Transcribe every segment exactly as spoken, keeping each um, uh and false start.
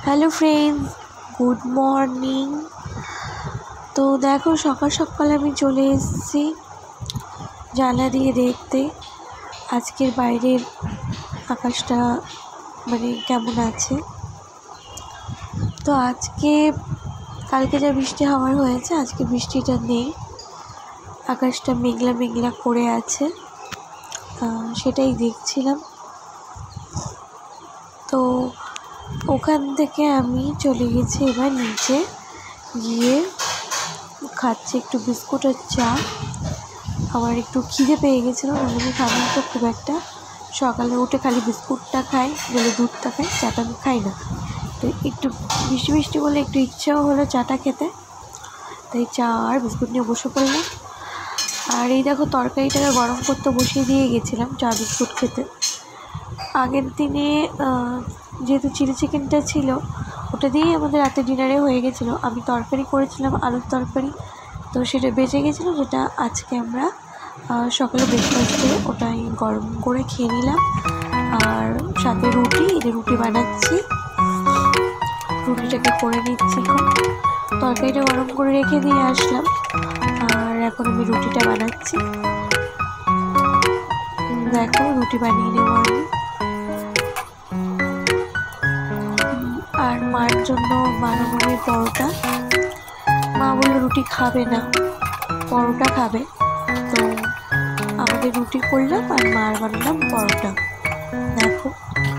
Hello friends, good morning. তো দেখো সকাল সকাল আমি চলে এসেছি জানলা দিয়ে দেখতে আজকের বাইরের আকাশটা মানে কেমন আছে। তো আজকে কালকে যা বৃষ্টি হওয়ার হয়েছে আজকে বৃষ্টিটা নেই, আকাশটা মেঘলা মেঘলা করে আছে, সেটাই দেখছিলাম। তো ওখান থেকে আমি চলে গেছি এবার নিচে গিয়ে খাচ্ছি একটু বিস্কুট আর চা। আমার একটু খিদে পেয়ে গেছিলো, আমি সাধারণত খুব একটা সকালে উঠে খালি বিস্কুটটা খাই, বলে দুধটা খাই, চাটা আমি খাই না। তো একটু বৃষ্টি বৃষ্টি বলে একটু ইচ্ছাও হলো চাটা খেতে, তাই চা আর বিস্কুট নিয়ে বসে পড়লাম। আর এই দেখো তরকারিটাকে গরম করতে বসিয়ে দিয়ে গেছিলাম চা বিস্কুট খেতে। আগের দিনে যেহেতু চিলি চিকেনটা ছিল ওটা দিয়েই আমাদের রাতে ডিনারে হয়ে গেছিলো। আমি তরকারি করেছিলাম আলুর তরকারি, তো সেটা বেঁচে গেছিলো, যেটা আজকে আমরা সকালে ব্রেকফাস্টে ওটাই গরম করে খেয়ে নিলাম। আর সাথে রুটি, এটা রুটি বানাচ্ছি, রুটিটাকে করে নিচ্ছি। এখন তরকারিটা গরম করে রেখে দিয়ে আসলাম আর এখন আমি রুটিটা বানাচ্ছি। দেখো রুটি বানিয়ে নেব আমি। আর মার জন্য বানাবো আমি পরোটা। মা বললো রুটি খাবে না, পরোটা খাবে, তো আমাদের রুটি করলাম আর মার বানালাম পরোটা। দেখো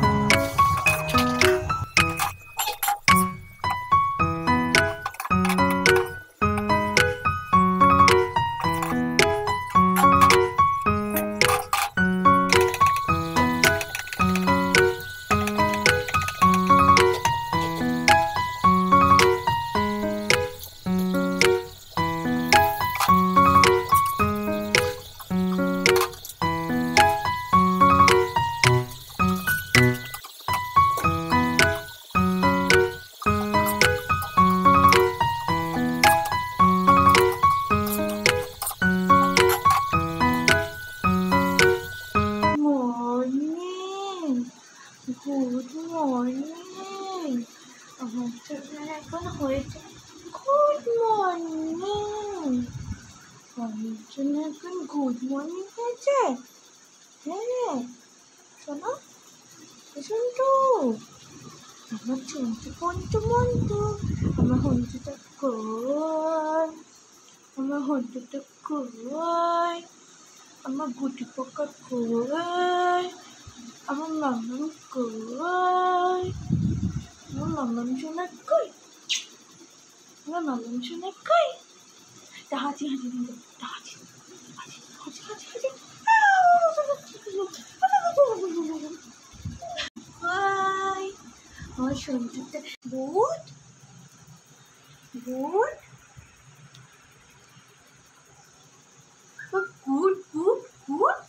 গুড মর্নিং, আমার জন্য এখন হয়েছে গুড মর্নিং, আমার জন্য এখন গুড মর্নিং হয়েছে। হ্যাঁ শোনো শোনটু, আমার চন্টু পন্টু মন্টু, আমার হন্টুটা কই, আমার হন্টুটা কই, আমার গুটি পোকা কই, আমার মাম্মাম কই, আমার মাম্মাম সোনা কই, আমার মাম্মাম সোনা কই, হাঁচি হাঁচি দিল, হাঁচি হাঁচি হাঁচি হাঁচি হাঁচি আমার সন্তুটা good good good good good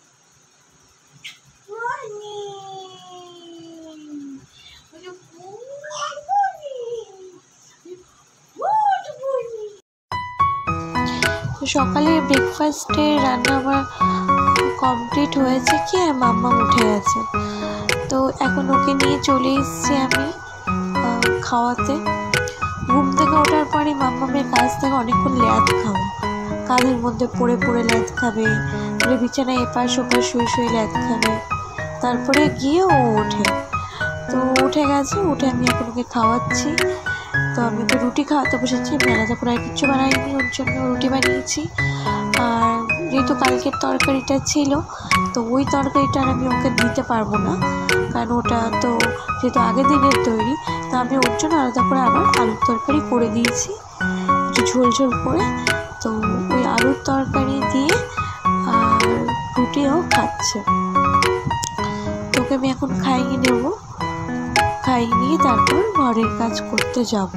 সকালে ব্রেকফাস্টে রান্না আমার কমপ্লিট হয়েছে কি আর মাম্মা উঠে গেছে, তো এখন ওকে নিয়ে চলে এসেছি আমি খাওয়াতে। ঘুম থেকে ওঠার পরে মাম্মামের কাছ থেকে অনেকক্ষণ ল্যাদ খাওয়া, কাঁধের মধ্যে পড়ে পড়ে ল্যাদ খাবে, বিছানায় এপাশ ওপাশ শুয়ে শুয়ে ল্যাদ খাবে, তারপরে গিয়ে ও ওঠে। তো উঠে গেছে, উঠে আমি এখন ওকে খাওয়াচ্ছি। তো আমি তো রুটি খাওয়াতে বসেছি, আমি আলাদা করে আর কিচ্ছু বানাইনি, ওর জন্য রুটি বানিয়েছি। আর যেহেতু কালকের তরকারিটা ছিল তো ওই তরকারিটা আর আমি ওকে দিতে পারবো না, কারণ ওটা তো যেহেতু আগের দিনের তৈরি, তো আমি ওর জন্য আলাদা করে আবার আলুর তরকারি করে দিয়েছি, একটু ঝোল ঝোল করে। তো ওই আলুর তরকারি দিয়ে আর রুটিও খাচ্ছে। তোকে আমি এখন খাইয়ে নেব, খাইয়ে নিয়ে তারপর ঘরের কাজ করতে যাব।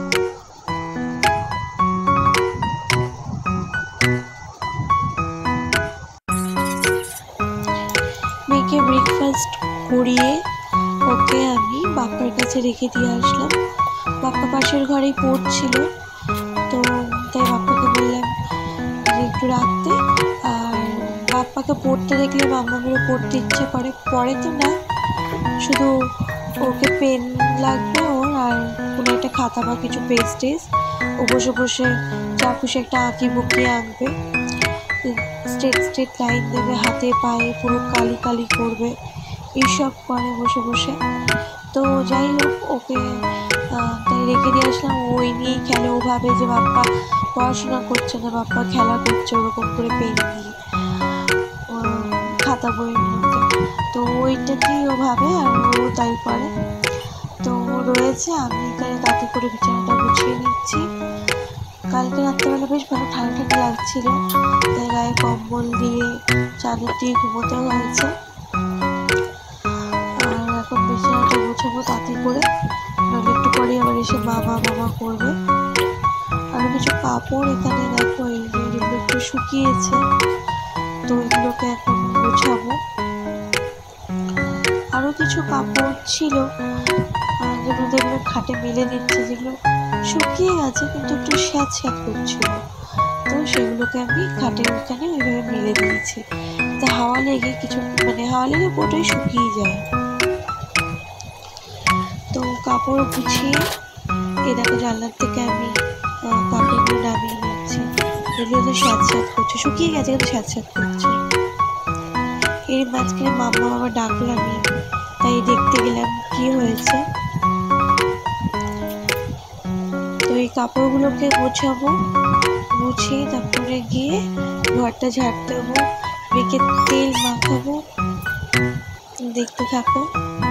মেয়েকে ব্রেকফাস্ট করিয়ে ওকে আমি বাপ্পার কাছে রেখে দিয়ে আসলাম। বাপ্পা পাশের ঘরেই পড়ছিল, তো তাই বাপ্পাকে বললাম যে একটু রাখতে। আর বাপ্পাকে পড়তে দেখলে মাম্মামেরও পড়তে ইচ্ছে করে, পড়ে তো না, শুধু ওকে পেন লাগবে ওর, আর কোনো একটা খাতা বা কিছু পেজ টেজ, ও বসে বসে যা খুশি একটা আঁকি বুকিয়ে আঁকবে, স্ট্রেট স্ট্রেট লাইন দেবে, হাতে পায়ে পুরো কালি কালি করবে, এইসব করে বসে বসে। তো যাই হোক, ওকে তাই রেখে দিয়ে আসলাম। ওই নিয়েই খেলে, ও ভাবে যে বাপ্পা পড়াশোনা করছে না, বাপ্পা খেলা করছে ওরকম করে পেন নিয়ে খাতা বইয়ের মধ্যে। তো ওইটাকেই ও ভাবে আর ও তাই করে। তো ও রয়েছে, আমি এখানে তাতে করে বিছানাটা গুছিয়ে নিচ্ছি। কালকে রাত্রেবেলা বেশ ভালো ঠান্ডা ঠান্ডা লাগছিল, তাই গায়ে কম্বল দিয়ে চাদর দিয়ে ঘুমোতে হয়েছে। আর এখন বিছানাটা গুছাবো তাতে করে, নাহলে একটু পরে আবার এসে মামা মামা করবে। আর কিছু কাপড় এখানে দেখো, এই যে এগুলো একটু শুকিয়েছে, তো এগুলোকে এখন গোছাবো। আরও কিছু কাপড় ছিল যেগুলো যেগুলো খাটে মেলে দিচ্ছে, যেগুলো শুকিয়ে গেছে কিন্তু একটু স্যাঁত স্যাঁত করছিল, তো সেগুলোকে আমি খাটের ওখানে ওইভাবে মেলে দিয়েছি, তো হাওয়া লেগে কিছু মানে হাওয়া লেগে পুরোটাই শুকিয়ে যায়। তো কাপড় গুছিয়ে এ দেখো জানলার থেকে আমি কাপড়গুলো নামিয়ে নিচ্ছি, এগুলো তো স্যাঁত স্যাঁত করছে, শুকিয়ে গেছে কিন্তু স্যাঁত স্যাঁত করছে। এর মাঝখানে মাম্মা আবার ডাকলো, আমি তাই দেখতে গেলাম কি হয়েছে। তো এই কাপড়গুলোকে গোছাবো, গুছিয়ে তারপরে গিয়ে ঘরটা ঝাড়তে দেবো, মেয়েকে তেল মাখাবো, দেখতে থাকো।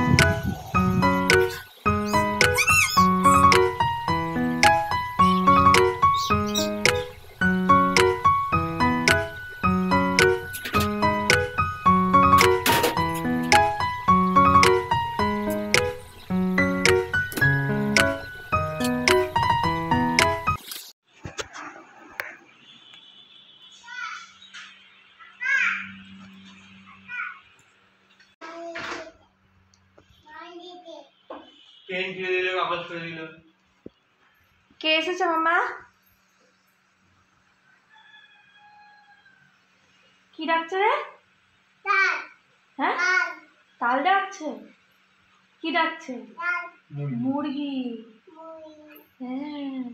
কে এসেছে মামা? কি ডাকছে রে? হ্যাঁ, তাল ডাকছে। কি ডাকছে? মুরগি। হ্যাঁ,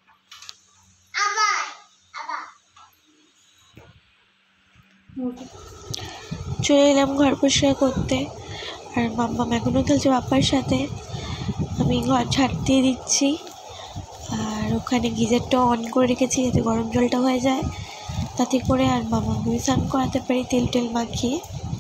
চলে এলাম ঘর পরিষ্কার করতে, আর মাম্মাম এখনও খেলছে বাপ্পার সাথে। আমি ঘর ঝাড় দিয়ে দিচ্ছি, আর ওখানে গিজারটা অন করে রেখেছি যাতে গরম জলটা হয়ে যায়, তাতে করে আর মামাকে স্নান করাতে পারি তেল টেল মাখিয়ে।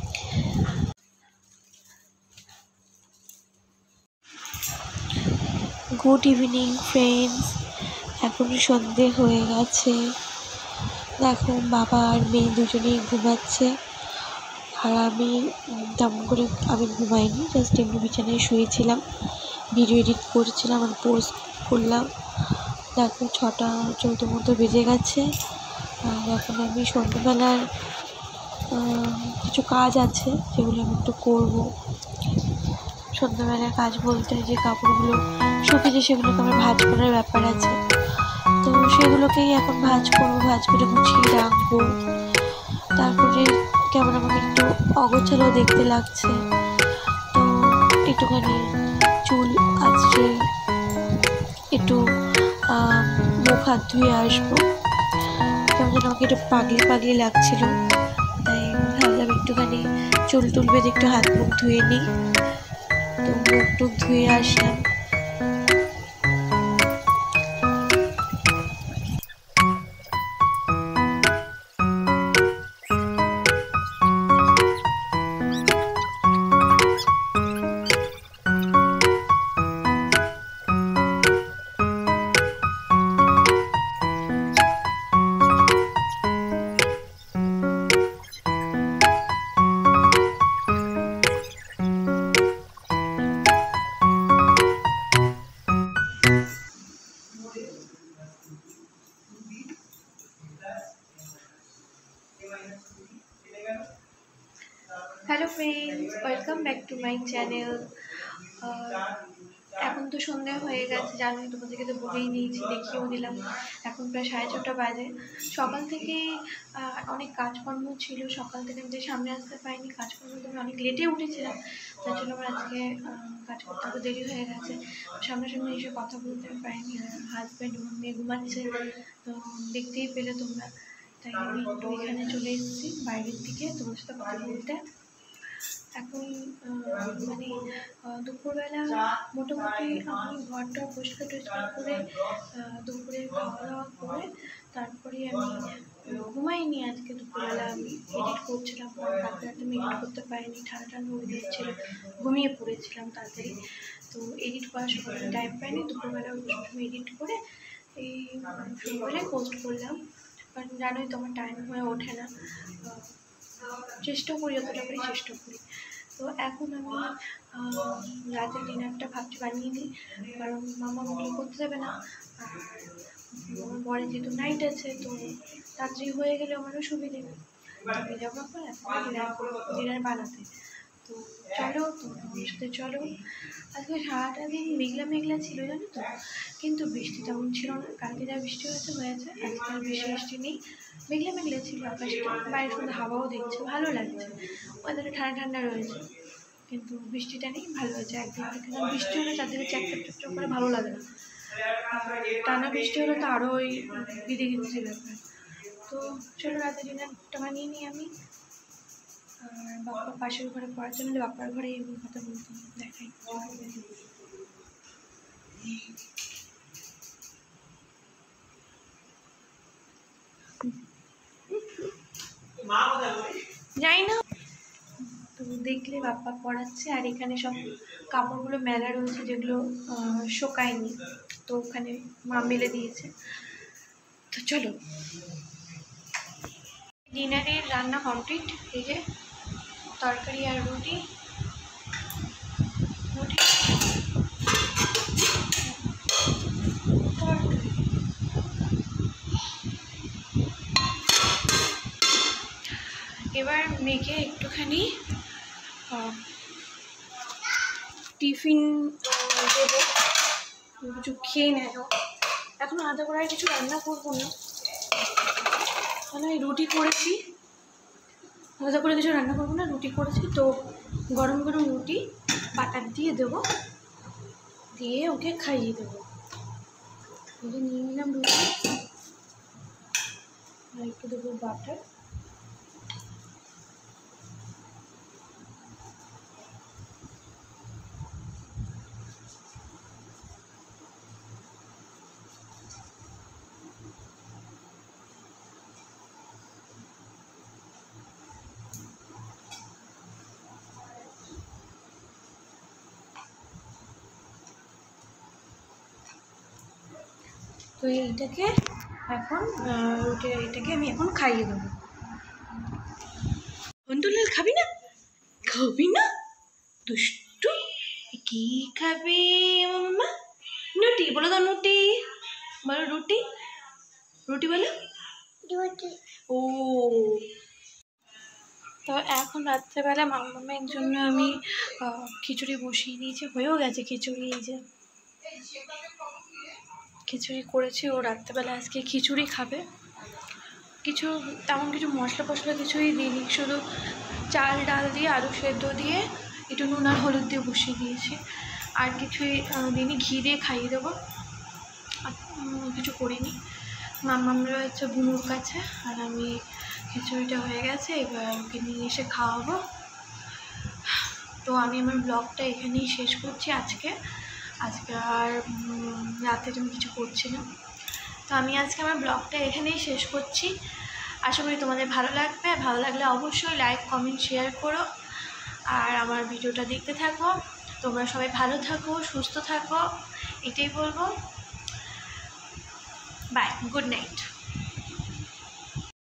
গুড ইভিনিং ফ্রেন্ডস, এখন সন্ধে হয়ে গেছে। দেখো বাবা আর মেয়ে দুজনেই ঘুমাচ্ছে, আর আমি তেমন করে আমি ঘুমাইনি, জাস্ট এমনি বিছানায় শুয়েছিলাম, ভিডিও এডিট করছিলাম আর পোস্ট করলাম। দেখো ছটা চৌদ্দ মতো বেজে গেছে, আর এখন আমি সন্ধ্যেবেলার কিছু কাজ আছে যেগুলো আমি একটু করবো। সন্ধ্যাবেলার কাজ বলতে যে কাপড়গুলো শুকিয়েছে সেগুলোকে আমার ভাঁজ করার ব্যাপার আছে, তো সেগুলোকেই এখন ভাঁজ করবো, ভাঁজ করে গুছিয়ে রাখবো। তারপরে কেমন আমাকে একটু অগোছালো দেখতে লাগছে, তো একটুখানি চুল আঁচড়ে একটু মুখ হাত ধুয়ে আসবো। কেমন যেন আমাকে একটু পাগলি পাগলি লাগছিল, তাই ভাবলাম একটুখানি চুল টুল বেঁধে একটু হাত মুখ ধুয়ে নিই। তো মুখ টুক ধুয়ে আসলাম। Hello friends, welcome back to my channel. এখন তো সন্ধ্যা হয়ে গেছে, জানোই, তোমাদেরকে তো বলেই নিয়েছি, দেখিয়েও দিলাম। এখন প্রায় সাড়ে ছটা বাজে। সকাল থেকে অনেক কাজকর্ম ছিল, সকাল থেকে আমি সামনে আসতে পারিনি, কাজকর্ম আমি অনেক লেটে উঠেছিলাম, তার জন্য আমার আজকে কাজ করতে একটু দেরি হয়ে গেছে। সামনাসামনি এসে কথা বলতে পারিনি, হাজব্যান্ড ঘুমিয়ে ঘুমাচ্ছে, তো দেখতেই পেলে তোমরা। তাই আমি একটু এখানে চলে এসেছি বাইরের দিকে তোমার সাথে কথা বলতে। এখন মানে দুপুরবেলা মোটামুটি আমি ঘরটা পরিষ্কার টরিষ্কার করে দুপুরে খাওয়া দাওয়া করে তারপরে আমি ঘুমাইনি। আজকে দুপুরবেলা আমি এডিট করছিলাম, রাতে রাতে আমি এডিট করতে পারিনি, ঠান্ডা ঠান্ডা হয়ে যাচ্ছিল, ঘুমিয়ে পড়েছিলাম তাড়াতাড়ি, তো এডিট করার সময় টাইম পাইনি। দুপুরবেলা আমি এডিট করে এই সকালে পোস্ট করলাম, কারণ জানোই তোমার টাইম হয়ে ওঠে না, চেষ্টা করি যতটা করি চেষ্টা করি। তো এখন আমি রাতের ডিনারটা ভাবছি বানিয়ে নিই, কারণ মামা আমাকে করতে দেবে না, আর আমার পরে যেহেতু নাইট আছে তো তাড়াতাড়ি হয়ে গেলে আমারও সুবিধে নেই, আমি যাবো পর এখন ডিনার ডিনার বানাতে। তো চলো তোমরা আমার সাথে চলো। আজকে সারাটা দিন মেঘলা মেঘলা ছিল জানো তো, কিন্তু বৃষ্টি তেমন ছিল না। কালকে যা বৃষ্টি হয়েছে হয়েছে, আজকে আর বৃষ্টি বৃষ্টি নেই, মেঘলা মেঘলা ছিল আকাশটা, বাইরে শুধু হাওয়াও দিচ্ছে, ভালো লাগছে, ওয়েদারটা ঠান্ডা ঠান্ডা রয়েছে, কিন্তু বৃষ্টিটা নেই, ভালো হয়েছে একদিন থেকে। বৃষ্টি হলে চারদিকে চ্যাকচাক চ্যাকচাক করে ভালো লাগে না, আর টানা বৃষ্টি হলে তো আরও ওই বিধে গিচ্ছে ব্যাপার। তো চলো রাতে ডিনারটা বানিয়ে নিই আমি। আর বাপ্পা পাশের ঘরে পড়ার জন্য বাপ্পার ঘরে এমনি কথা বলতে দেখাই। যাই না তো দেখলে বাপ্পা পড়াচ্ছে, আর এখানে সব কাপড়গুলো মেলা রয়েছে যেগুলো শোকায়নি, তো ওখানে মা মেলে দিয়েছে। তো চলো ডিনারের রান্না কমপ্লিট, এই যে তরকারি আর রুটি রুটি এবার মেয়েকে একটুখানি টিফিন দেবো, কিছু খেয়ে নেব। এখন আলাদা করে আর কিছু রান্না করবো না, মানে রুটি করেছি, আলাদা করে কিছু রান্না করবো না, রুটি করেছি তো গরম গরম রুটি বাটার দিয়ে দেবো, দিয়ে ওকে খাইয়ে দেবো। ওকে নিয়ে নিলাম রুটি আর একটু দেবো বাটার। তো এইটাকে এখন রুটি এইটাকে আমি এখন খাইয়ে দেবো। বন্ধুলাল খাবি না, খাবি না দুষ্টু, কি খাবি মাম্মা? রুটি বলো তো, রুটি বলো, রুটি রুটি বলো ও। তো এখন রাত্রেবেলা মাম্মামের জন্য আমি খিচুড়ি বসিয়ে দিয়েছি, হয়েও গেছে খিচুড়ি, এই যে খিচুড়ি করেছি, ও রাত্রেবেলা আজকে খিচুড়ি খাবে। কিছু তেমন কিছু মশলা ফসলা কিছুই দিইনি, শুধু চাল ডাল দিয়ে আলু সেদ্ধ দিয়ে একটু নুন আর হলুদ দিয়ে বসিয়ে দিয়েছি, আর কিছুই দিইনি, ঘি দিয়ে খাইয়ে দেবো, কিছু করিনি। মাম্মাম রয়েছে বুনুর কাছে, আর আমি খিচুড়িটা হয়ে গেছে, এবার ওকে নিয়ে এসে খাওয়াবো। তো আমি আমার ব্লগটা এখানেই শেষ করছি আজকে আজকে আর রাতে আমি কিছু করছি না, তো আমি আজকে আমার ব্লগটা এখানেই শেষ করছি। আশা করি তোমাদের ভালো লাগবে, ভালো লাগলে অবশ্যই লাইক কমেন্ট শেয়ার করো, আর আমার ভিডিওটা দেখতে থাকো। তোমরা সবাই ভালো থাকো, সুস্থ থাকো, এটাই বলবো। Bye, good night.